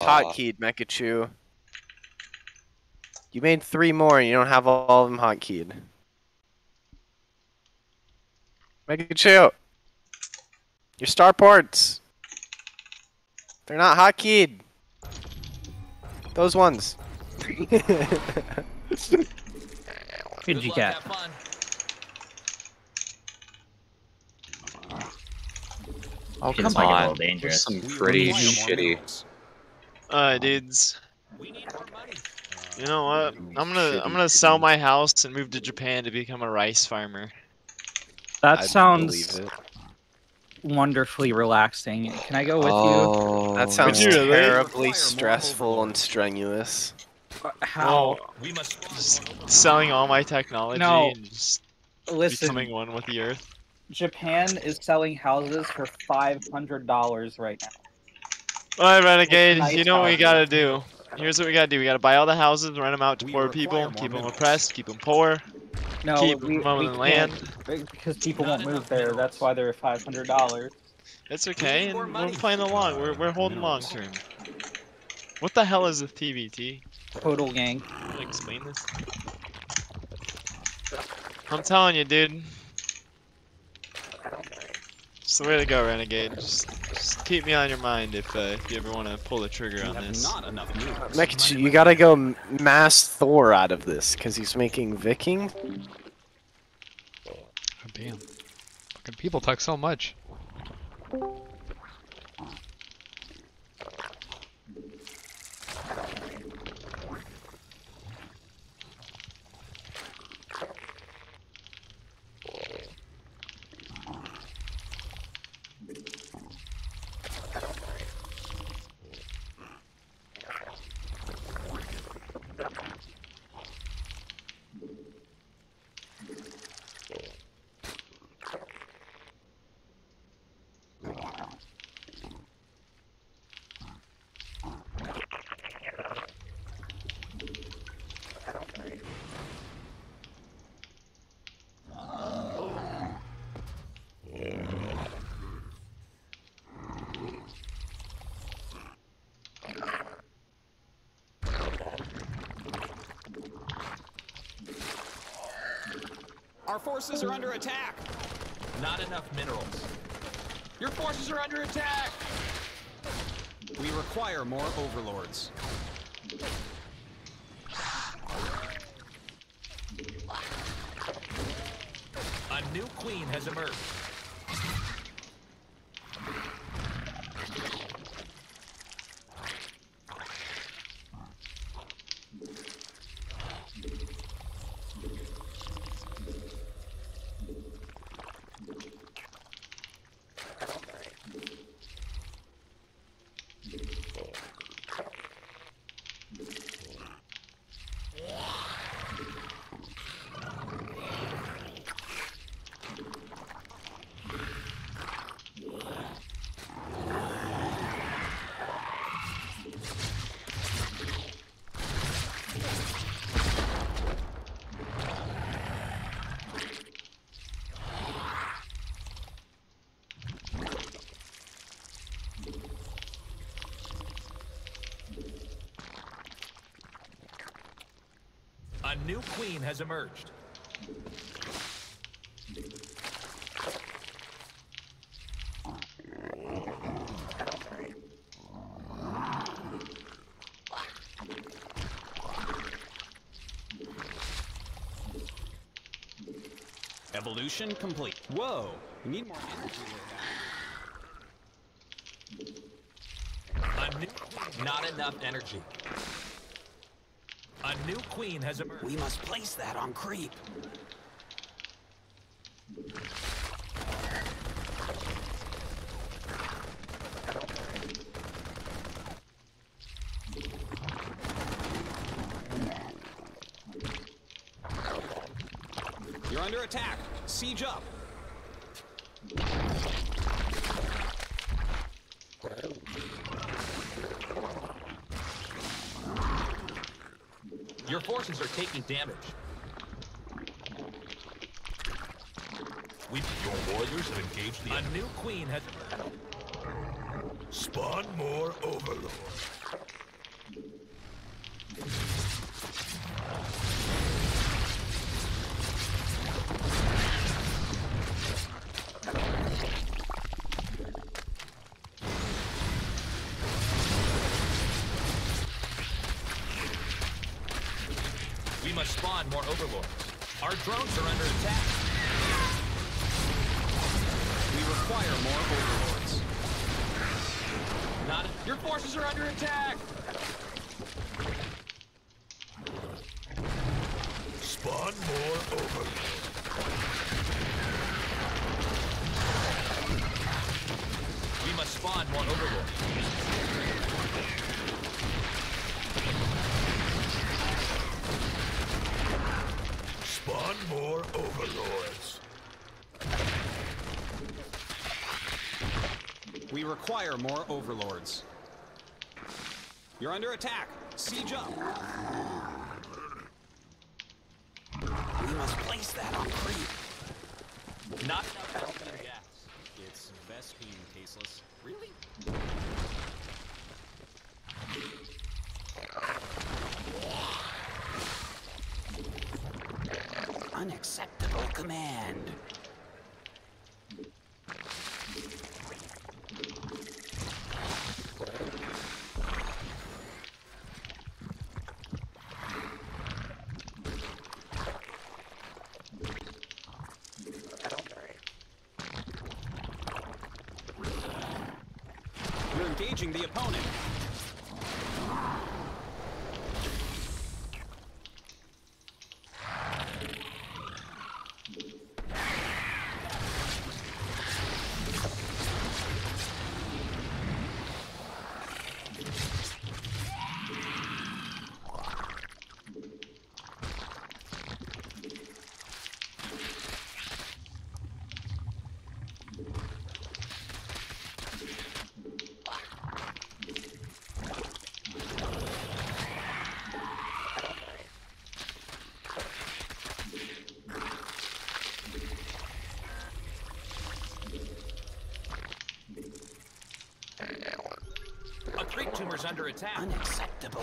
hotkeyed, Mekachu. You made 3 more and you don't have all of them hotkeyed. Mekachu! Your starports! They're not hotkeyed! Those ones. Good G-Cat. Oh, Seems come like a on. little dangerous. Some pretty shitty. Dudes. You know what? I'm gonna sell my house and move to Japan to become a rice farmer. That I sounds believe it. wonderfully relaxing. Can I go with Oh, That sounds Would you really? terribly stressful and strenuous. you? How? Just selling all my technology No. and just Listen, becoming one with the earth. Japan is selling houses for $500 right now. Alright, Renegade, Nice you know what we houses. gotta do. Here's what we gotta do. We gotta buy all the houses, rent them out to poor people, keep them oppressed, keep them poor, No, keep we them on the can't, land. because people won't move there. That's why they're $500. It's okay, and we're playing the long. We're holding long term. What the hell is a TVT? Total gang. Can you explain this? I'm telling you, dude. It's the way to go, Renegade. Just keep me on your mind if you ever want to pull the trigger on this. Mekachu, you gotta go mass Thor out of this, because he's making Viking. God damn. Fucking people talk so much. Our forces are under attack. Not enough minerals. Your forces are under attack. We require more overlords. A new queen has emerged. A new queen has emerged. Evolution complete. Whoa, we need more energy with that. A new queen. Not enough energy. A new queen has emerged. We must place that on creep. You're under attack. Siege up. Your forces are taking damage. Your warriors have engaged the enemy. A new queen has... Spawn more overlords. must spawn more overlords. Our drones are under attack. We require more overlords. Your forces are under attack! Spawn more overlords. We must spawn more overlords. Spawn more overlords. We require more overlords. You're under attack. Siege up. We must place that on creep. Not enough Vespene gas. It's Vespene, tasteless. Really? Unacceptable command. You're engaging the opponent. A creep tumor's under attack. Unacceptable.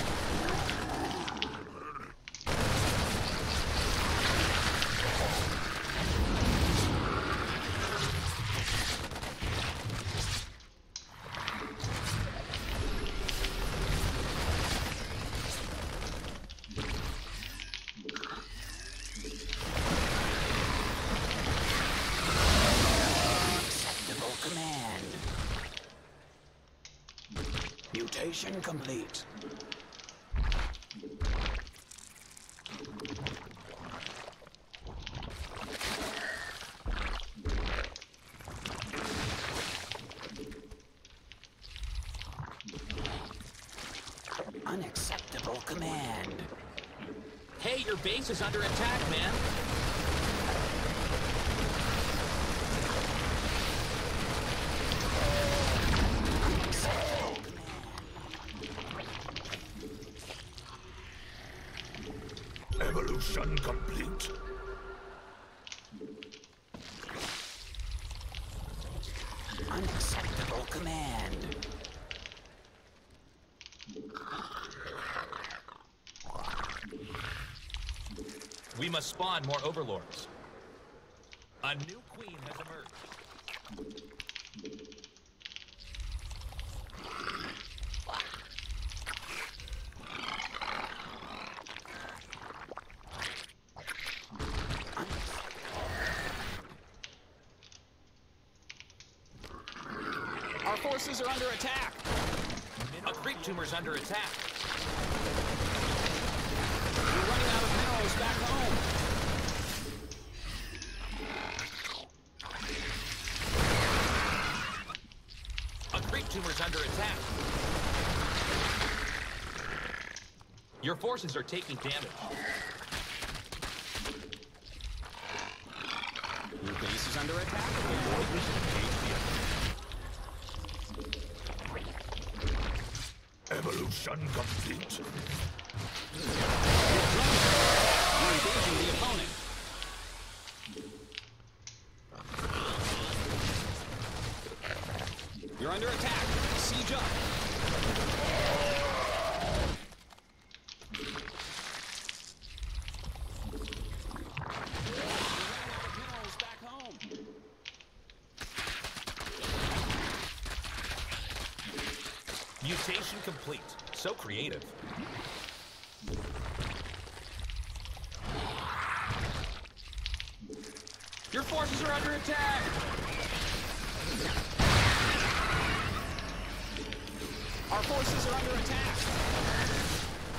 Unacceptable command. Mutation complete. Unacceptable command. Hey, your base is under attack, man. Evolution complete. Unacceptable command. We must spawn more overlords. A new queen has emerged. Our forces are under attack. A creep tumor's under attack. We're running out of minerals back home. A creep tumor's under attack. Your forces are taking damage. Your base is under attack. Evolution complete. You're engaging the opponent. You're under attack. Siege up. Minerals back home. Mutation complete. So creative. Your forces are under attack! Our forces are under attack!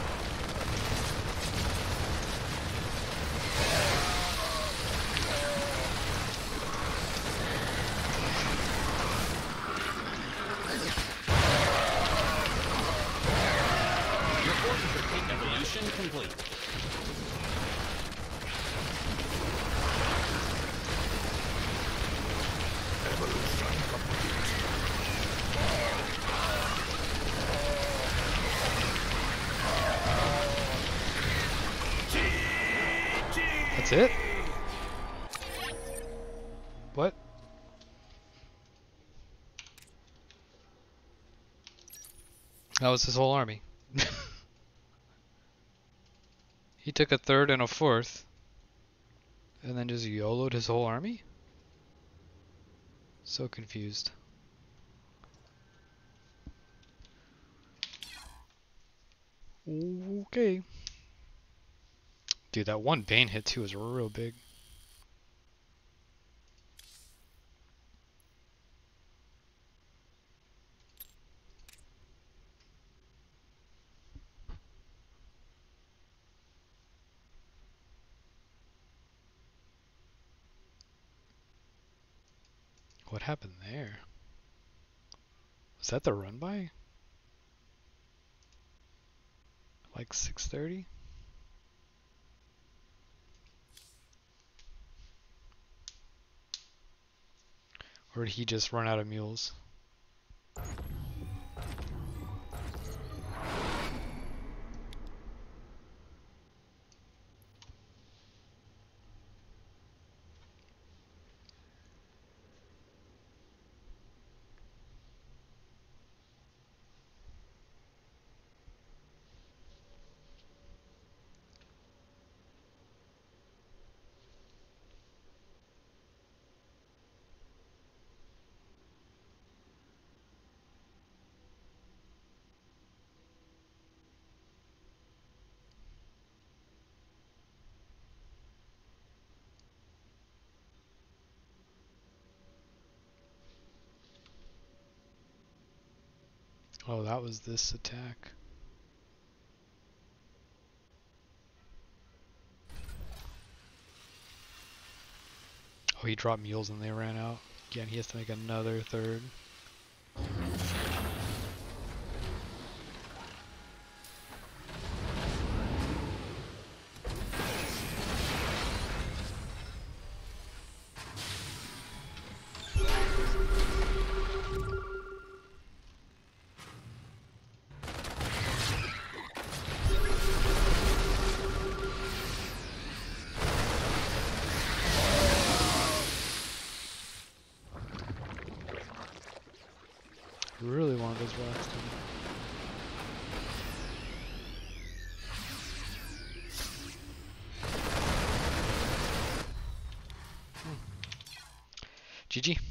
Your forces are taking evolution complete. Evolution complete. That's it? What? That was his whole army. He took a third and a fourth, and then just YOLO'd his whole army? So confused. Okay. Dude, that one Bane hit too was real big. What happened there? Was that the run by? Like 6:30? Or did he just run out of mules? Oh, that was this attack. Oh, he dropped mules and they ran out. Again, he has to make another third. Really wanted those rocks to me. GG.